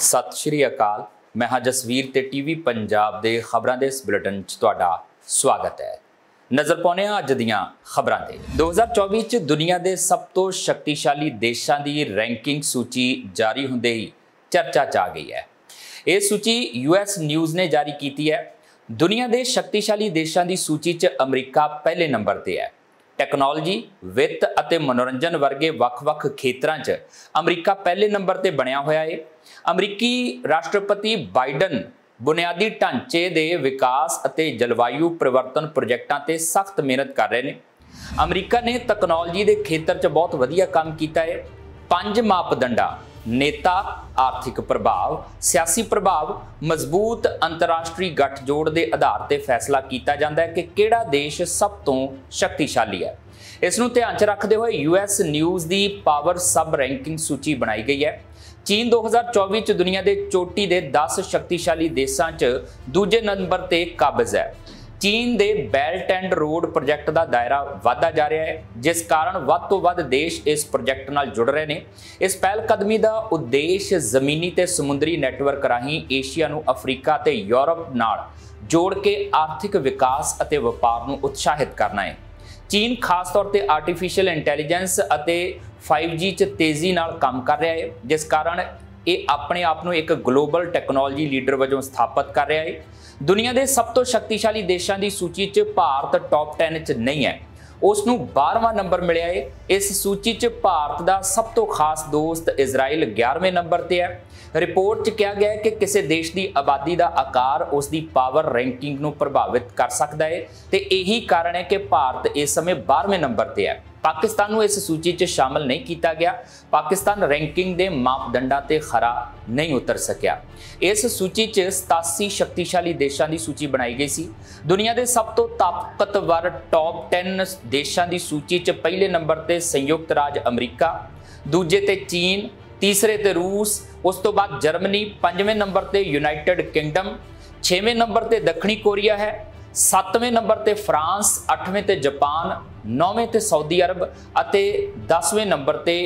सत श्री अकाल। मैं हाँ जसवीर ते टीवी पंजाब दे खबरां दे इस बुलेटिन च तुहाडा स्वागत है। नज़र पाउने अज दियां खबरां ते 2024 च दुनिया दे सब तो शक्तिशाली देशां दी रैंकिंग सूची जारी हुंदे ही चर्चा च आ गई है। ये सूची US न्यूज़ ने जारी की है। दुनिया दे शक्तिशाली देशां दी सूची च अमरीका पहले नंबर ते है। टैक्नोलॉजी, वित्त अते मनोरंजन वर्गे वख-वख खेत्रां च अमरीका पहले नंबर ते बनिया होया है। अमरीकी राष्ट्रपति बाइडन बुनियादी ढांचे दे विकास अते जलवायु परिवर्तन प्रोजेक्टां ते सख्त मेहनत कर रहे हैं। अमरीका ने तकनोलॉजी के खेत्र च बहुत वधिया काम किया है। 5 मापदंडा नेता, आर्थिक प्रभाव, सियासी प्रभाव, मजबूत अंतरराष्ट्रीय गठजोड़ के आधार पर फैसला किया जाता है कि किहड़ा देश सब तो शक्तिशाली है। इसनूं ध्यान च रखते हुए US न्यूज़ की पावर सब रैंकिंग सूची बनाई गई है। चीन 2024 च दुनिया के चोटी के 10 शक्तिशाली देशों च दूजे नंबर ते काबिज है। चीन के बेल्ट एंड रोड प्रोजेक्ट का दायरा बढ़ता जा रहा है, जिस कारण वध तो वध देश इस प्रोजेक्ट नाल जुड़ रहे हैं। इस पहलकदमी का उद्देश्य जमीनी ते समुद्री नैटवर्क राही एशिया नूं अफ्रीका ते यूरोप नाल जोड़ के आर्थिक विकास अते व्यापार नूं उत्साहित करना है। चीन खास तौर पर आर्टिफिशियल इंटैलीजेंस अते 5G च तेजी नाल काम कर रहा है, जिस कारण ये अपने आप नूं एक ग्लोबल टैक्नोलॉजी लीडर वजों स्थापित कर रहा है। दुनिया के सब तो शक्तिशाली देशों की सूची च भारत टॉप 10 च नहीं है, उसनूं 12वां नंबर मिलिया है। इस सूची च भारत का सब तो खास दोस्त इजराइल 11वें नंबर पर है। रिपोर्ट च कहा गया है कि किसी देश की आबादी का आकार उसकी पावर रैंकिंग नूं प्रभावित कर सकता है, तो यही कारण है कि भारत इस समय 12वें नंबर पर है। पाकिस्तान नूं इस सूची च शामिल नहीं किया गया। पाकिस्तान रैंकिंग के मापदंडों ते खरा नहीं उतर सकिया। इस सूची च 87 शक्तिशाली देशों की सूची बनाई गई सी। दुनिया के सब तो ताकतवर टॉप 10 देशों की सूची च पहले नंबर ते संयुक्त राज्य अमरीका, दूजे ते चीन, तीसरे ते रूस, उस तो बाद जर्मनी, 5वें नंबर ते यूनाइटेड किंगडम, 6वें नंबर ते दक्षिणी कोरिया है, 7वें नंबर ते फ्रांस, 8वें ते जापान, 9वें ते सऊदी अरब अते 10वें नंबर ते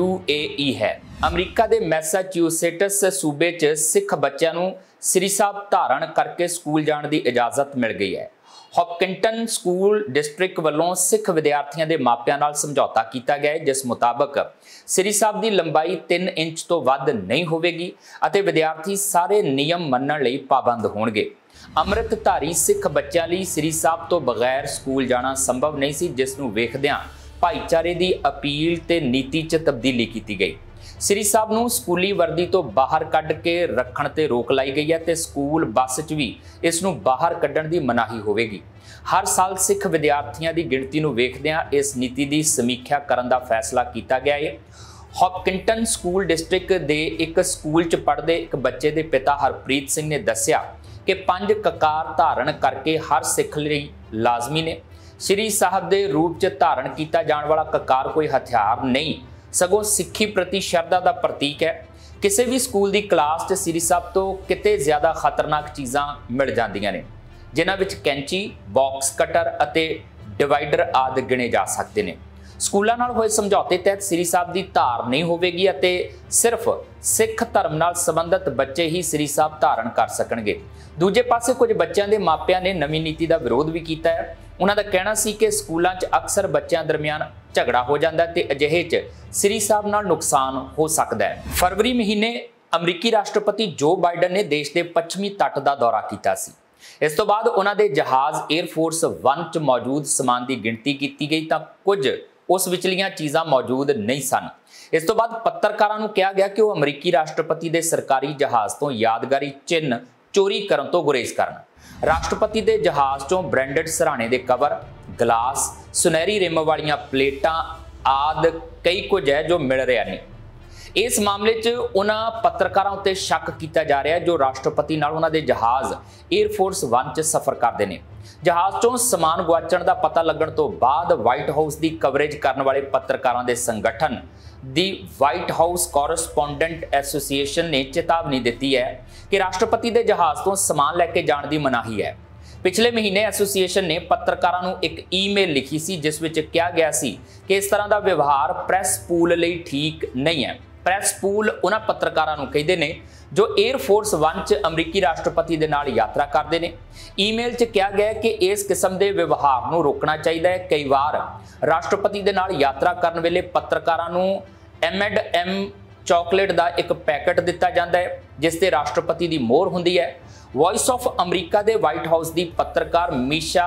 UAE है। अमरीका के मैसाचुसेट्स सूबे च सिख बच्चों नूं सिरी साहब धारण करके स्कूल जाने की इजाजत मिल गई है। हॉपकिंटन स्कूल डिस्ट्रिक्ट वालों सिख विद्यार्थियों के मापियां नाल समझौता किया गया है, जिस मुताबक सिरी साहब की लंबाई 3 इंच तो वध नहीं होगी अते विद्यार्थी सारे नियम मनण लई पाबंद होणगे। अमृतधारी सिख बच्चों लिए सिरी साहब तो बगैर स्कूल जाना संभव नहीं सी, जिसनूं वेखदिआं भाईचारे की अपील ते नीति च तब्दीली की गई। सिरी साहब नूं स्कूली वर्दी तो बाहर कढ़ के रखण ते रोक लाई गई है ते स्कूल बस च भी इसनूं बाहर कढ़ण की मनाही होवेगी। हर साल सिख विद्यार्थियों की गिणती नूं वेखदिआं इस नीति की समीक्षा करन दा फैसला किया गया है। हॉपकिंटन स्कूल डिस्ट्रिक्ट के एक स्कूल च पढ़दे एक बच्चे के पिता हरप्रीत सिंह ने दस्सिया कि 5 ककार धारण करके हर सिख लई लाजमी ने। श्री साहब के रूप च धारण किया जाने वाला ककार कोई हथियार नहीं, सगों सिक्खी प्रति श्रद्धा का प्रतीक है। किसी भी स्कूल की क्लास च श्री साहब तो किते ज़्यादा खतरनाक चीज़ां मिल जांदियां ने, जिन्हां विच कैंची, बॉक्स कटर अते डिवाइडर आदि गिने जा सकते हैं। स्कूलों नाल होए समझौते तहत श्री साहब की धार नहीं होगी अते सिर्फ सिख धर्म नाल संबंधित बच्चे ही श्री साहब धारण कर सकणगे। दूजे पासे कुछ बच्चों के मापियां ने नवीं नीति का विरोध भी किया है। उन्हों का कहना सी कि स्कूलों च अक्सर बच्चों दरमियान झगड़ा हो जाता है, अजिहे च श्री साहब नाल नुकसान हो सकता है। फरवरी महीने अमरीकी राष्ट्रपति जो बाइडन ने देश के पश्चिमी तट का दौरा किया सी। इस तो बाद उन्होंने जहाज़ एयरफोर्स 1 च मौजूद समान की गिणती की गई तो कुछ उस विचलियां चीज़ां मौजूद नहीं सन। इस तो बाद पत्रकारों को कहा गया कि वह अमरीकी राष्ट्रपति के सरकारी जहाज़ तो यादगारी चिन्ह चोरी करने तो गुरेज करन। राष्ट्रपति के जहाज़ चों ब्रांडेड सराहने के कवर, गिलास, सुनहरी रिम वालियां प्लेटां आदि कई कुछ है जो मिल रहा नहीं। इस मामले च उन्हां पत्रकारों उत्ते शक किया जा रहा है जो राष्ट्रपति नाल उन्हां दे जहाज़ एयरफोर्स 1 च सफर करते हैं। जहाज़ चों समान गुआचण का पता लगन तो बाद व्हाइट हाउस की कवरेज करने वाले पत्रकारों के संगठन दी व्हाइट हाउस कॉरस्पोंडेंट एसोसीएशन ने चेतावनी दी है कि राष्ट्रपति के जहाज़ तो समान लैके जाने की मनाही है। पिछले महीने एसोसीएशन ने पत्रकारों को एक ईमेल लिखी सी, जिस विच कहा गया सी कि इस तरह का व्यवहार प्रैस पूल लई ठीक नहीं है। ਪ੍ਰੈਸ ਪੂਲ ਉਹਨਾਂ ਪੱਤਰਕਾਰਾਂ ਨੂੰ ਕਹਿੰਦੇ ਨੇ ਜੋ 에ਅਰਫੋਰਸ 1 ਚ ਅਮਰੀਕੀ ਰਾਸ਼ਟਰਪਤੀ ਦੇ ਨਾਲ ਯਾਤਰਾ ਕਰਦੇ ਨੇ। ਈਮੇਲ 'ਚ ਕਿਹਾ ਗਿਆ ਕਿ ਇਸ ਕਿਸਮ ਦੇ ਵਿਵਹਾਰ ਨੂੰ ਰੋਕਣਾ ਚਾਹੀਦਾ ਹੈ। ਕਈ ਵਾਰ ਰਾਸ਼ਟਰਪਤੀ ਦੇ ਨਾਲ ਯਾਤਰਾ ਕਰਨ ਵੇਲੇ ਪੱਤਰਕਾਰਾਂ ਨੂੰ M&M ਚਾਕਲੇਟ ਦਾ ਇੱਕ ਪੈਕੇਟ ਦਿੱਤਾ ਜਾਂਦਾ ਹੈ ਜਿਸ ਤੇ ਰਾਸ਼ਟਰਪਤੀ ਦੀ ਮੋਹਰ ਹੁੰਦੀ ਹੈ। ਵੌਇਸ ਆਫ ਅਮਰੀਕਾ ਦੇ ਵਾਈਟ ਹਾਊਸ ਦੀ ਪੱਤਰਕਾਰ ਮੀਸ਼ਾ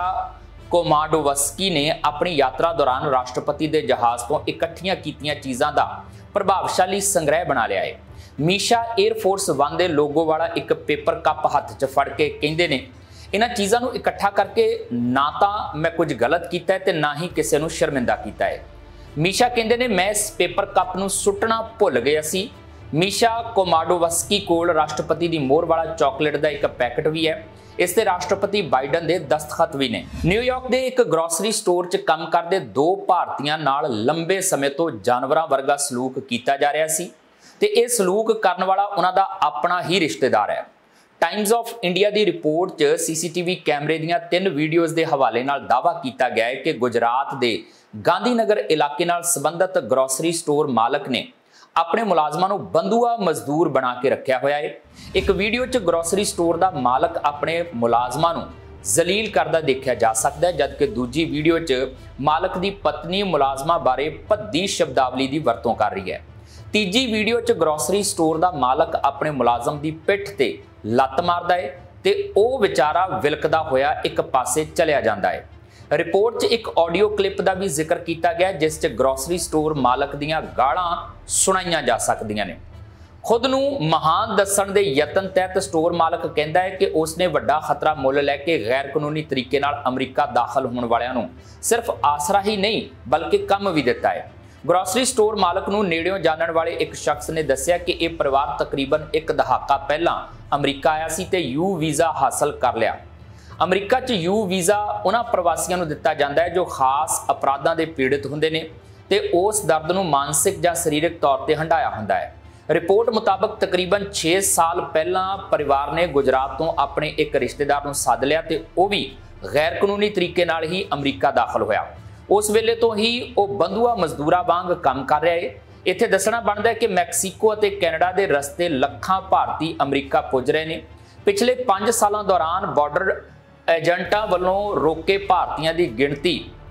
ਕੋਮਾਡੋਵਸਕੀ ਨੇ ਆਪਣੀ ਯਾਤਰਾ ਦੌਰਾਨ ਰਾਸ਼ਟਰਪਤੀ ਦੇ ਜਹਾਜ਼ ਤੋਂ ਇਕੱਠੀਆਂ ਕੀਤੀਆਂ ਚੀਜ਼ਾਂ ਦਾ ਪ੍ਰਭਾਵਸ਼ਾਲੀ ਸੰਗ੍ਰਹਿ ਬਣਾ ਲਿਆ ਹੈ। ਮੀਸ਼ਾ 에ਅਰਫੋਰਸ 1 ਦੇ ਲੋਗੋ ਵਾਲਾ ਇੱਕ ਪੇਪਰ ਕੱਪ ਹੱਥ 'ਚ ਫੜ ਕੇ ਕਹਿੰਦੇ ਨੇ, ਇਹਨਾਂ ਚੀਜ਼ਾਂ ਨੂੰ ਇਕੱਠਾ ਕਰਕੇ ਨਾ ਤਾਂ ਮੈਂ ਕੁਝ ਗਲਤ ਕੀਤਾ ਹੈ ਤੇ ਨਾ ਹੀ ਕਿਸੇ ਨੂੰ ਸ਼ਰਮਿੰਦਾ ਕੀਤਾ ਹੈ। ਮੀਸ਼ਾ ਕਹਿੰਦੇ ਨੇ, ਮੈਂ ਇਸ ਪੇਪਰ ਕੱਪ ਨੂੰ ਸੁੱਟਣਾ ਭੁੱਲ ਗਿਆ ਸੀ। ਮੀਸ਼ਾ ਕੋਮਾਡੋਵਸਕੀ ਕੋਲ ਰਾਸ਼ਟਰਪਤੀ ਦੀ ਮੋਹਰ ਵਾਲਾ ਚਾਕਲੇਟ ਦਾ ਇੱਕ ਪੈਕੇਟ ਵੀ ਹੈ। ਇਸ ਤੇ ਰਾਸ਼ਟਰਪਤੀ ਬਾਈਡਨ ਦੇ ਦਸਤਖਤ ਵੀ ਨੇ। ਨਿਊਯਾਰਕ ਦੇ ਇੱਕ ਗਰੋਸਰੀ ਸਟੋਰ 'ਚ ਕੰਮ ਕਰਦੇ 2 ਭਾਰਤੀਆਂ ਨਾਲ ਲੰਬੇ ਸਮੇਂ ਤੋਂ ਜਾਨਵਰਾਂ ਵਰਗਾ ਸਲੂਕ ਕੀਤਾ ਜਾ ਰਿਹਾ ਸੀ ਤੇ ਇਹ ਸਲੂਕ ਕਰਨ ਵਾਲਾ ਉਹਨਾਂ ਦਾ ਆਪਣਾ ਹੀ ਰਿਸ਼ਤੇਦਾਰ ਹੈ। ਟਾਈਮਜ਼ ਆਫ ਇੰਡੀਆ ਦੀ ਰਿਪੋਰਟ 'ਚ ਸੀਸੀਟੀਵੀ ਕੈਮਰੇ ਦੀਆਂ 3 ਵੀਡੀਓਜ਼ ਦੇ ਹਵਾਲੇ ਨਾਲ ਦਾਅਵਾ ਕੀਤਾ ਗਿਆ ਹੈ ਕਿ ਗੁਜਰਾਤ ਦੇ ਗਾਂਧੀਨਗਰ ਇਲਾਕੇ ਨਾਲ ਸੰਬੰਧਿਤ ਗਰੋਸਰੀ ਸਟੋਰ ਮਾਲਕ ਨੇ ਆਪਣੇ ਮੁਲਾਜ਼ਮਾਂ ਨੂੰ ਬੰਦੂਆ ਮਜ਼ਦੂਰ ਬਣਾ ਕੇ ਰੱਖਿਆ ਹੋਇਆ ਹੈ। ਇੱਕ ਵੀਡੀਓ 'ਚ ਗਰੋਸਰੀ ਸਟੋਰ ਦਾ ਮਾਲਕ ਆਪਣੇ ਮੁਲਾਜ਼ਮਾਂ ਨੂੰ ਜ਼ਲੀਲ ਕਰਦਾ ਦੇਖਿਆ ਜਾ ਸਕਦਾ ਹੈ, ਜਦਕਿ ਦੂਜੀ ਵੀਡੀਓ 'ਚ ਮਾਲਕ ਦੀ ਪਤਨੀ ਮੁਲਾਜ਼ਮਾਂ ਬਾਰੇ ਭੱਦੀ ਸ਼ਬਦਾਵਲੀ ਦੀ ਵਰਤੋਂ ਕਰ ਰਹੀ ਹੈ। ਤੀਜੀ ਵੀਡੀਓ 'ਚ ਗਰੋਸਰੀ ਸਟੋਰ ਦਾ ਮਾਲਕ ਆਪਣੇ ਮੁਲਾਜ਼ਮ ਦੀ ਪਿੱਠ ਤੇ ਲੱਤ ਮਾਰਦਾ ਹੈ ਤੇ ਉਹ ਵਿਚਾਰਾ ਵਿਲਕਦਾ ਹੋਇਆ ਇੱਕ ਪਾਸੇ ਚਲਿਆ ਜਾਂਦਾ ਹੈ। ਰਿਪੋਰਟ 'ਚ ਇੱਕ ਆਡੀਓ ਕਲਿੱਪ ਦਾ ਵੀ ਜ਼ਿਕਰ ਕੀਤਾ ਗਿਆ ਜਿਸ 'ਚ ਗਰੋਸਰੀ ਸਟੋਰ ਮਾਲਕ ਦੀਆਂ ਗਾਲਾਂ ਸੁਣਾਈਆਂ ਜਾ ਸਕਦੀਆਂ ਨੇ। ਖੁਦ ਨੂੰ ਮਹਾਨ ਦੱਸਣ ਦੇ ਯਤਨ ਤਹਿਤ ਸਟੋਰ ਮਾਲਕ ਕਹਿੰਦਾ ਹੈ ਕਿ ਉਸਨੇ ਵੱਡਾ ਖਤਰਾ ਮੁੱਲ ਲੈ ਕੇ ਗੈਰ ਕਾਨੂੰਨੀ ਤਰੀਕੇ ਨਾਲ ਅਮਰੀਕਾ ਦਾਖਲ ਹੋਣ ਵਾਲਿਆਂ ਨੂੰ ਸਿਰਫ ਆਸਰਾ ਹੀ ਨਹੀਂ ਬਲਕਿ ਕੰਮ ਵੀ ਦਿੱਤਾ ਹੈ। ਗਰੋਸਰੀ ਸਟੋਰ ਮਾਲਕ ਨੂੰ ਨੇੜਿਓਂ ਜਾਣਨ ਵਾਲੇ ਇੱਕ ਸ਼ਖਸ ਨੇ ਦੱਸਿਆ ਕਿ ਇਹ ਪਰਿਵਾਰ ਤਕਰੀਬਨ ਇੱਕ ਦਹਾਕਾ ਪਹਿਲਾਂ ਅਮਰੀਕਾ ਆਇਆ ਸੀ ਤੇ ਯੂ ਵੀਜ਼ਾ ਹਾਸਲ ਕਰ ਲਿਆ। ਅਮਰੀਕਾ 'ਚ ਯੂ ਵੀਜ਼ਾ ਉਹਨਾਂ ਪ੍ਰਵਾਸੀਆਂ ਨੂੰ ਦਿੱਤਾ ਜਾਂਦਾ ਹੈ ਜੋ ਖਾਸ ਅਪਰਾਧਾਂ ਦੇ ਪੀੜਿਤ ਹੁੰਦੇ ਨੇ ਤੇ ਉਸ ਦਰਦ ਨੂੰ ਮਾਨਸਿਕ ਜਾਂ ਸਰੀਰਕ ਤੌਰ ਤੇ ਹੰਢਾਇਆ ਹੁੰਦਾ ਹੈ। ਰਿਪੋਰਟ ਮੁਤਾਬਕ ਤਕਰੀਬਨ 6 ਸਾਲ ਪਹਿਲਾਂ ਪਰਿਵਾਰ ਨੇ ਗੁਜਰਾਤ ਤੋਂ ਆਪਣੇ ਇੱਕ ਰਿਸ਼ਤੇਦਾਰ ਨੂੰ ਸੱਦ ਲਿਆ ਤੇ ਉਹ ਵੀ ਗੈਰ ਕਾਨੂੰਨੀ ਤਰੀਕੇ ਨਾਲ ਹੀ ਅਮਰੀਕਾ ਦਾਖਲ ਹੋਇਆ। ਉਸ ਵੇਲੇ ਤੋਂ ਹੀ ਉਹ ਬੰਦੂਆ ਮਜ਼ਦੂਰਾਂ ਵਾਂਗ ਕੰਮ ਕਰ ਰਿਹਾ ਹੈ। ਇੱਥੇ ਦੱਸਣਾ ਬਣਦਾ ਹੈ ਕਿ ਮੈਕਸੀਕੋ ਅਤੇ ਕੈਨੇਡਾ ਦੇ ਰਸਤੇ ਲੱਖਾਂ ਭਾਰਤੀ ਅਮਰੀਕਾ ਪੁੱਜ ਰਹੇ ਨੇ। ਪਿਛਲੇ 5 ਸਾਲਾਂ ਦੌਰਾਨ ਬਾਰਡਰ ਏਜੰਟਾਂ ਵੱਲੋਂ ਰੋਕੇ ਭਾਰਤੀਆਂ ਦੀ ਗਿਣਤੀ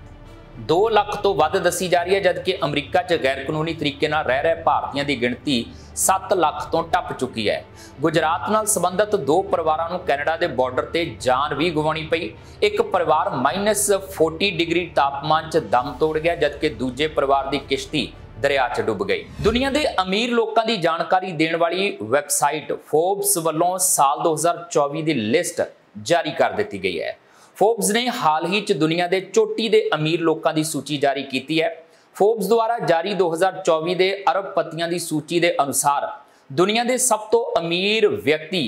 2 ਲੱਖ ਤੋਂ ਵੱਧ ਦੱਸੀ ਜਾ ਰਹੀ ਹੈ, ਜਦਕਿ ਅਮਰੀਕਾ 'ਚ ਗੈਰ ਕਾਨੂੰਨੀ ਤਰੀਕੇ ਨਾਲ ਰਹਿ ਰਹੇ ਭਾਰਤੀਆਂ ਦੀ ਗਿਣਤੀ 7 ਲੱਖ ਤੋਂ ਟੱਪ ਚੁੱਕੀ ਹੈ। ਗੁਜਰਾਤ ਨਾਲ ਸੰਬੰਧਿਤ 2 ਪਰਿਵਾਰਾਂ ਨੂੰ ਕੈਨੇਡਾ ਦੇ ਬਾਰਡਰ ਤੇ ਜਾਨ ਵੀ ਗਵਾਉਣੀ ਪਈ। ਇੱਕ ਪਰਿਵਾਰ -40 ਡਿਗਰੀ ਤਾਪਮਾਨ 'ਚ ਦਮ ਤੋੜ ਗਿਆ, ਜਦਕਿ ਦੂਜੇ ਪਰਿਵਾਰ ਦੀ ਕਿਸ਼ਤੀ ਦਰਿਆ 'ਚ ਡੁੱਬ ਗਈ। ਦੁਨੀਆ ਦੇ ਅਮੀਰ ਲੋਕਾਂ ਦੀ ਜਾਣਕਾਰੀ ਦੇਣ ਵਾਲੀ ਵੈਬਸਾਈਟ ਫੋਰਬਸ ਵੱਲੋਂ ਸਾਲ 2024 ਦੀ ਲਿਸਟ ਜਾਰੀ ਕਰ ਦਿੱਤੀ ਗਈ ਹੈ। ਫੋਰਬਸ ਨੇ ਹਾਲ ਹੀ 'ਚ ਦੁਨੀਆ ਦੇ ਚੋਟੀ ਦੇ ਅਮੀਰ ਲੋਕਾਂ ਦੀ ਸੂਚੀ ਜਾਰੀ ਕੀਤੀ ਹੈ। ਫੋਰਬਸ ਦੁਆਰਾ ਜਾਰੀ 2024 ਦੇ ਅਰਬਪਤੀਆਂ ਦੀ ਸੂਚੀ ਦੇ ਅਨੁਸਾਰ ਦੁਨੀਆ ਦੇ ਸਭ ਤੋਂ ਅਮੀਰ ਵਿਅਕਤੀ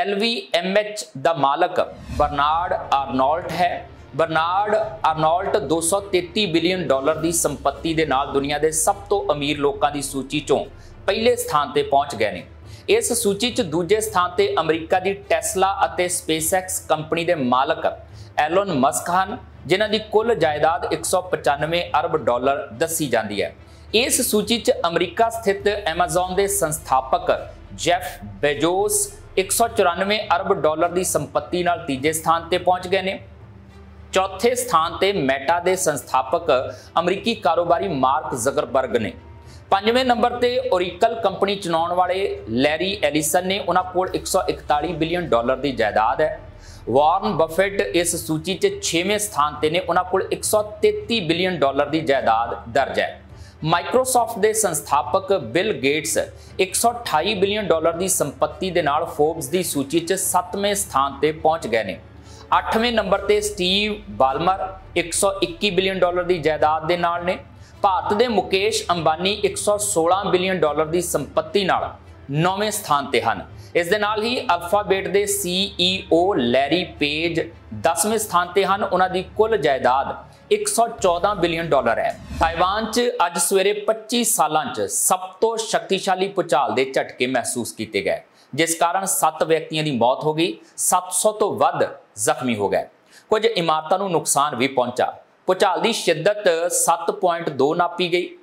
LVMH ਦਾ ਮਾਲਕ ਬਰਨਾਰਡ ਆਰਨੌਲਟ ਹੈ। ਬਰਨਾਰਡ ਆਰਨੌਲਟ $233 ਬਿਲੀਅਨ ਦੀ ਸੰਪत्ति ਦੇ ਨਾਲ ਦੁਨੀਆ ਦੇ ਸਭ ਤੋਂ ਅਮੀਰ ਲੋਕਾਂ ਦੀ ਸੂਚੀ 'ਚੋਂ ਪਹਿਲੇ ਸਥਾਨ ਤੇ ਪਹੁੰਚ ਗਏ ਨੇ। ਇਸ ਸੂਚੀ 'ਚ ਦੂਜੇ ਸਥਾਨ ਤੇ ਅਮਰੀਕਾ ਦੀ ਟੈਸਲਾ ਅਤੇ ਸਪੇਸਐਕਸ ਕੰਪਨੀ ਦੇ ਮਾਲਕ ਐਲਨ ਮਸਕ ਹਨ, ਜਿਨ੍ਹਾਂ ਦੀ ਕੁੱਲ ਜਾਇਦਾਦ $195 ਅਰਬ ਦੱਸੀ ਜਾਂਦੀ ਹੈ। ਇਸ ਸੂਚੀ 'ਚ ਅਮਰੀਕਾ ਸਥਿਤ ਐਮਾਜ਼ਨ ਦੇ ਸੰਸਥਾਪਕ ਜੈਫ ਬੇਜੋਸ $194 ਅਰਬ ਦੀ ਸੰਪत्ति ਨਾਲ ਤੀਜੇ ਸਥਾਨ ਤੇ ਪਹੁੰਚ ਗਏ ਨੇ। ਚੌਥੇ ਸਥਾਨ ਤੇ ਮੈਟਾ ਦੇ ਸੰਸਥਾਪਕ ਅਮਰੀਕੀ ਕਾਰੋਬਾਰੀ ਮਾਰਕ ਜ਼ਕਰਬਰਗ ਨੇ। 5ਵੇਂ ਨੰਬਰ ਤੇ ਓਰੀਕਲ ਕੰਪਨੀ ਚਲਾਉਣ ਵਾਲੇ ਲੈਰੀ ਐਲੀਸਨ ਨੇ, ਉਹਨਾਂ ਕੋਲ $141 ਬਿਲੀਅਨ ਦੀ ਜਾਇਦਾਦ ਹੈ। ਵਾਰਨ ਬਫੇਟ ਇਸ ਸੂਚੀ 'ਚ 6ਵੇਂ ਸਥਾਨ ਤੇ ਨੇ, ਉਹਨਾਂ ਕੋਲ $133 ਬਿਲੀਅਨ ਦੀ ਜਾਇਦਾਦ ਦਰਜ ਹੈ। ਮਾਈਕਰੋਸਾਫਟ ਦੇ ਸੰਸਥਾਪਕ ਬਿਲ ਗੇਟਸ $128 ਬਿਲੀਅਨ ਦੀ ਸੰਪत्ति ਦੇ ਨਾਲ ਫੋਰਬਸ ਦੀ ਸੂਚੀ 'ਚ 7ਵੇਂ ਸਥਾਨ ਤੇ ਪਹੁੰਚ ਗਏ ਨੇ। 8ਵੇਂ ਨੰਬਰ ਤੇ ਸਟੀਵ ਬਾਲਮਰ $121 ਬਿਲੀਅਨ ਦੀ ਜਾਇਦਾਦ ਦੇ ਨਾਲ ਨੇ। ਭਾਰਤ ਦੇ ਮੁਕੇਸ਼ ਅੰਬਾਨੀ $116 ਬਿਲੀਅਨ ਦੀ ਸੰਪत्ति ਨਾਲ 9ਵੇਂ ਸਥਾਨ ਤੇ ਹਨ। ਇਸ ਦੇ ਨਾਲ ਹੀ ਅਲਫਾਬੇਟ ਦੇ CEO ਲੈਰੀ ਪੇਜ 10ਵੇਂ ਸਥਾਨ ਤੇ ਹਨ, ਉਹਨਾਂ ਦੀ ਕੁੱਲ ਜਾਇਦਾਦ $114 ਬਿਲੀਅਨ ਹੈ। ਤਾਈਵਾਨ 'ਚ ਅੱਜ ਸਵੇਰੇ 25 ਸਾਲਾਂ 'ਚ ਸਭ ਤੋਂ ਸ਼ਕਤੀਸ਼ਾਲੀ ਭੂਚਾਲ ਦੇ ਝਟਕੇ ਮਹਿਸੂਸ ਕੀਤੇ ਗਏ, ਜਿਸ ਕਾਰਨ 7 ਵਿਅਕਤੀਆਂ ਦੀ ਮੌਤ ਹੋ ਗਈ, 700 ਤੋਂ ਵੱਧ ਜ਼ਖਮੀ ਹੋ ਗਏ। ਕੁਝ ਇਮਾਰਤਾਂ ਨੂੰ ਨੁਕਸਾਨ ਵੀ ਪਹੁੰਚਾ। ਭੂਚਾਲ ਦੀ ਸ਼ਿੱਦਤ 7.2 ਨਾਪੀ ਗਈ।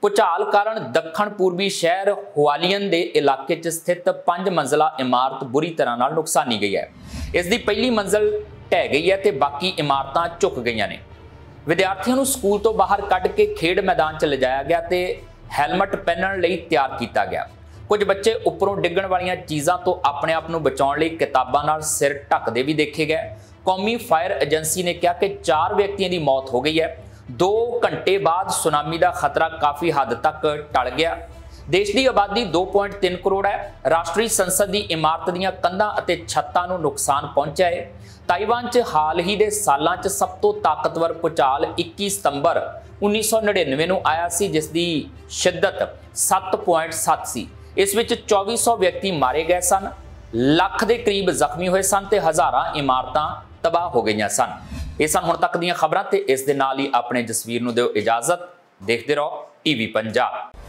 ਭੁਚਾਲ ਕਾਰਨ ਦੱਖਣ ਪੂਰਬੀ ਸ਼ਹਿਰ ਹੁਆਲੀਅਨ ਦੇ ਇਲਾਕੇ 'ਚ ਸਥਿਤ 5 ਮੰਜ਼ਲਾ ਇਮਾਰਤ ਬੁਰੀ ਤਰ੍ਹਾਂ ਨਾਲ ਨੁਕਸਾਨੀ ਗਈ ਹੈ। ਇਸ ਦੀ ਪਹਿਲੀ ਮੰਜ਼ਲ ਢਹਿ ਗਈ ਹੈ ਤੇ ਬਾਕੀ ਇਮਾਰਤਾਂ ਝੁਕ ਗਈਆਂ ਨੇ। ਵਿਦਿਆਰਥੀਆਂ ਨੂੰ ਸਕੂਲ ਤੋਂ ਬਾਹਰ ਕੱਢ ਕੇ ਖੇਡ ਮੈਦਾਨ 'ਚ ਲਿਜਾਇਆ ਗਿਆ ਤੇ ਹੈਲਮਟ ਪਹਿਨਣ ਲਈ ਤਿਆਰ ਕੀਤਾ ਗਿਆ। ਕੁਝ ਬੱਚੇ ਉੱਪਰੋਂ ਡਿੱਗਣ ਵਾਲੀਆਂ ਚੀਜ਼ਾਂ ਤੋਂ ਆਪਣੇ ਆਪ ਨੂੰ ਬਚਾਉਣ ਲਈ ਕਿਤਾਬਾਂ ਨਾਲ ਸਿਰ ਢੱਕਦੇ ਵੀ ਦੇਖੇ ਗਏ। ਕੌਮੀ ਫਾਇਰ ਏਜੰਸੀ ਨੇ ਕਿਹਾ ਕਿ 4 ਵਿਅਕਤੀਆਂ ਦੀ ਮੌਤ ਹੋ ਗਈ ਹੈ। 2 ਘੰਟੇ ਬਾਅਦ ਸੁਨਾਮੀ ਦਾ ਖਤਰਾ ਕਾਫੀ ਹੱਦ ਤੱਕ ਟਲ ਗਿਆ। ਦੇਸ਼ ਦੀ ਆਬਾਦੀ 2.3 ਕਰੋੜ ਹੈ। ਰਾਸ਼ਟਰੀ ਸੰਸਦ ਦੀ ਇਮਾਰਤ ਦੀਆਂ ਕੰਧਾਂ ਅਤੇ ਛੱਤਾਂ ਨੂੰ ਨੁਕਸਾਨ ਪਹੁੰਚਿਆ ਹੈ। ਤਾਈਵਾਨ 'ਚ ਹਾਲ ਹੀ ਦੇ ਸਾਲਾਂ 'ਚ ਸਭ ਤੋਂ ਤਾਕਤਵਰ ਭੁਚਾਲ 21 ਸਤੰਬਰ 1999 ਨੂੰ ਆਇਆ ਸੀ, ਜਿਸ ਦੀ ਸ਼ਿੱਦਤ 7.7 ਸੀ। ਇਸ ਵਿੱਚ 2400 ਵਿਅਕਤੀ ਮਾਰੇ ਗਏ ਸਨ, ਲੱਖ ਦੇ ਕਰੀਬ ਜ਼ਖਮੀ ਹੋਏ ਸਨ ਤੇ ਹਜ਼ਾਰਾਂ ਇਮਾਰਤਾਂ ਤਬਾਹ ਹੋ ਗਈਆਂ ਸਨ। ਇਹ ਸਨ ਹੁਣ ਤੱਕ ਦੀਆਂ ਖਬਰਾਂ ਤੇ ਇਸ ਦੇ ਨਾਲ ਹੀ ਆਪਣੇ ਜਸਵੀਰ ਨੂੰ ਦਿਓ ਇਜਾਜ਼ਤ। ਦੇਖਦੇ ਰਹੋ ਟੀਵੀ ਪੰਜਾਬ।